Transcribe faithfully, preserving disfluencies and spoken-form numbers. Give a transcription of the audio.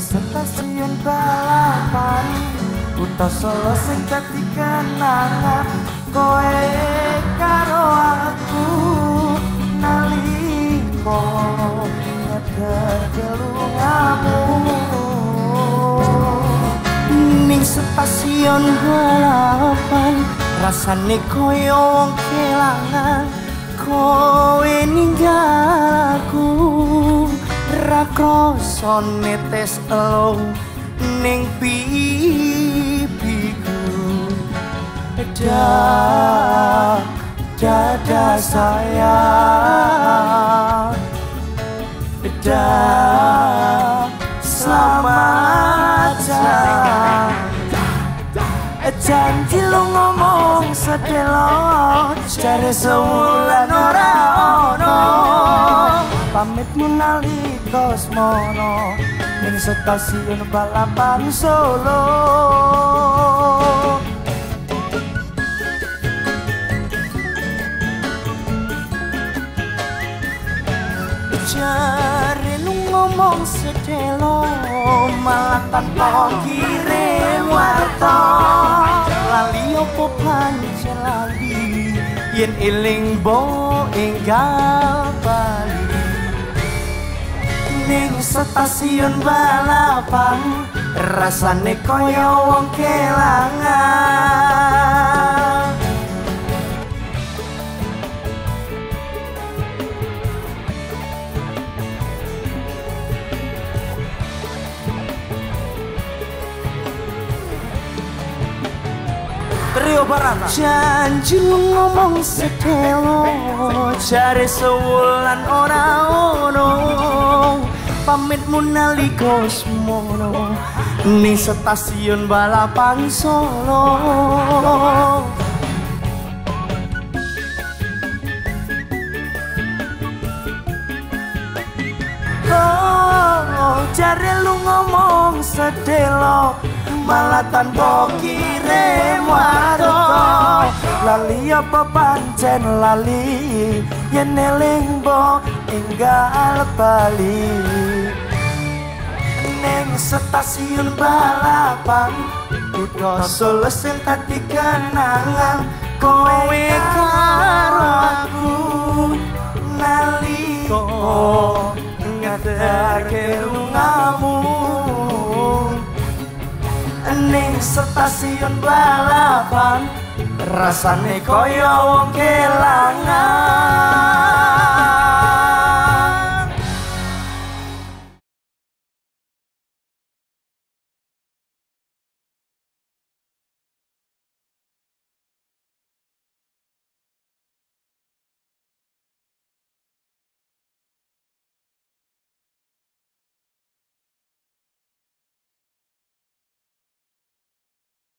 stasiun balapan Kutha Solo sing dadi kenangan kowe karo aku nalika ngedekke lungamu ning stasiun balapan rasane koyo wong kelangan kowe ninggal aku ra krasa netes elo ning pipiku dah dada sayang dah selamat datang janji lu ngomong sedelo jare sewulan ora ono pamitmu nalika semono ning stasiun balapan Solo jare lu ngomong sedelo malah tanpa kirim warta lali opo pancen lali yen eling bo enggal bali ning stasiun balapan rasane kaya wong kelangan Trio Barata janji lu ngomong sedelo jare sewulan ora ono pamitmu nalika semono ning stasiun balapan Solo oh jare lu ngomong sedelo malah tanpa kirim warta lali apa pancen lali yen eling bo enggal bali ning stasiun balapan Kutha Solo sing dadi kenangan kowe karo aku nalika ngedekke lungamu ning stasiun balapan rasane kaya wong kelangan